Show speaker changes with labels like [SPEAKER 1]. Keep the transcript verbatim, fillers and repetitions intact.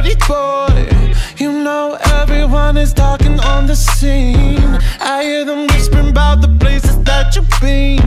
[SPEAKER 1] party boy. You know everyone is talking on the scene. I hear them whispering about the places that you've been.